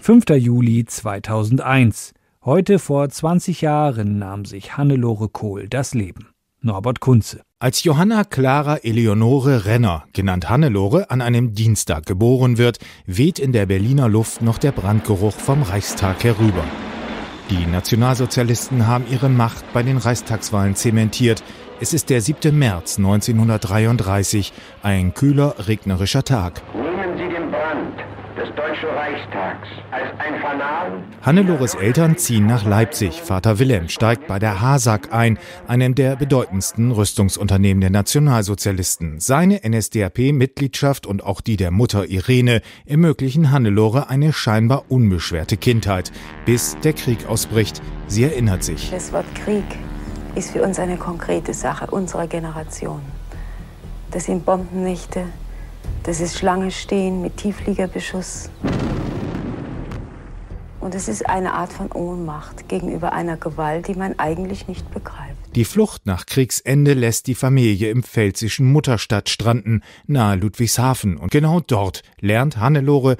5. Juli 2001. Heute vor 20 Jahren nahm sich Hannelore Kohl das Leben. Norbert Kunze. Als Johanna Clara Eleonore Renner, genannt Hannelore, an einem Dienstag geboren wird, weht in der Berliner Luft noch der Brandgeruch vom Reichstag herüber. Die Nationalsozialisten haben ihre Macht bei den Reichstagswahlen zementiert. Es ist der 7. März 1933, ein kühler, regnerischer Tag. Nehmen Sie den Brand des Deutschen Reichstags als ein Fanal. Hannelores Eltern ziehen nach Leipzig. Vater Wilhelm steigt bei der HASAG ein, einem der bedeutendsten Rüstungsunternehmen der Nationalsozialisten. Seine NSDAP-Mitgliedschaft und auch die der Mutter Irene ermöglichen Hannelore eine scheinbar unbeschwerte Kindheit, bis der Krieg ausbricht. Sie erinnert sich. Das Wort Krieg ist für uns eine konkrete Sache unserer Generation. Das sind Bombennächte, das ist Schlange stehen mit Tieffliegerbeschuss. Und es ist eine Art von Ohnmacht gegenüber einer Gewalt, die man eigentlich nicht begreift. Die Flucht nach Kriegsende lässt die Familie im pfälzischen Mutterstadt stranden, nahe Ludwigshafen. Und genau dort lernt Hannelore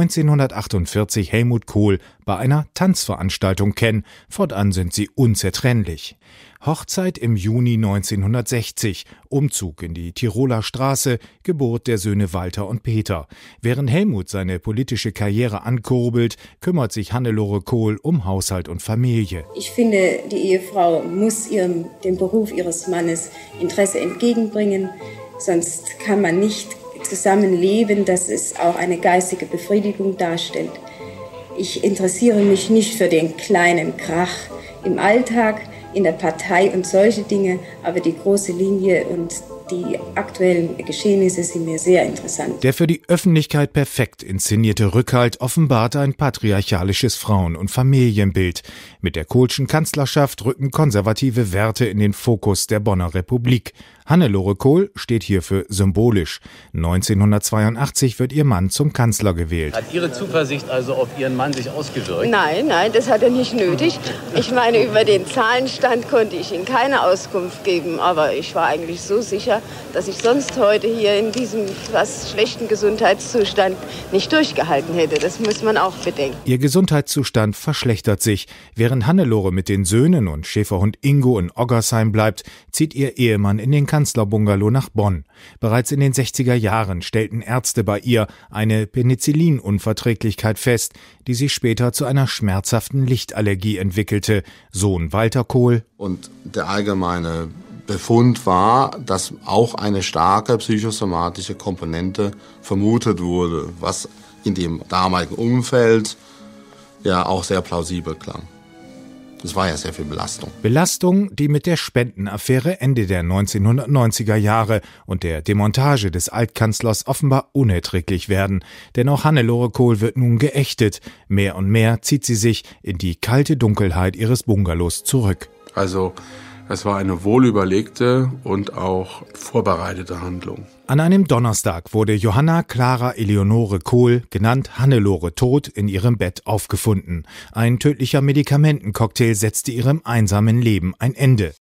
1948 Helmut Kohl bei einer Tanzveranstaltung kennen. Fortan sind sie unzertrennlich. Hochzeit im Juni 1960, Umzug in die Tiroler Straße, Geburt der Söhne Walter und Peter. Während Helmut seine politische Karriere ankurbelt, kümmert sich Hannelore Kohl um Haushalt und Familie. Ich finde, die Ehefrau muss dem Beruf ihres Mannes Interesse entgegenbringen, sonst kann man nicht zusammenleben, dass es auch eine geistige Befriedigung darstellt. Ich interessiere mich nicht für den kleinen Krach im Alltag, in der Partei und solche Dinge, aber die große Linie und die aktuellen Geschehnisse sind mir sehr interessant. Der für die Öffentlichkeit perfekt inszenierte Rückhalt offenbart ein patriarchalisches Frauen- und Familienbild. Mit der Kohlschen Kanzlerschaft rücken konservative Werte in den Fokus der Bonner Republik. Hannelore Kohl steht hierfür symbolisch. 1982 wird ihr Mann zum Kanzler gewählt. Hat Ihre Zuversicht also auf Ihren Mann sich ausgewirkt? Nein, das hat er nicht nötig. Ich meine, über den Zahlenstand konnte ich Ihnen keine Auskunft geben, aber ich war eigentlich so sicher, dass ich sonst heute hier in diesem fast schlechten Gesundheitszustand nicht durchgehalten hätte. Das muss man auch bedenken. Ihr Gesundheitszustand verschlechtert sich. Während Hannelore mit den Söhnen und Schäferhund Ingo in Oggersheim bleibt, zieht ihr Ehemann in den Kanzlerbungalow nach Bonn. Bereits in den 60er Jahren stellten Ärzte bei ihr eine Penicillinunverträglichkeit fest, die sich später zu einer schmerzhaften Lichtallergie entwickelte. Sohn Walter Kohl. Und der allgemeine Befund war, dass auch eine starke psychosomatische Komponente vermutet wurde, was in dem damaligen Umfeld ja auch sehr plausibel klang. Es war ja sehr viel Belastung. Belastung, die mit der Spendenaffäre Ende der 1990er Jahre und der Demontage des Altkanzlers offenbar unerträglich werden. Denn auch Hannelore Kohl wird nun geächtet. Mehr und mehr zieht sie sich in die kalte Dunkelheit ihres Bungalows zurück. Also es war eine wohlüberlegte und auch vorbereitete Handlung. An einem Donnerstag wurde Johanna Clara Eleonore Kohl, genannt Hannelore, tot in ihrem Bett aufgefunden. Ein tödlicher Medikamentencocktail setzte ihrem einsamen Leben ein Ende.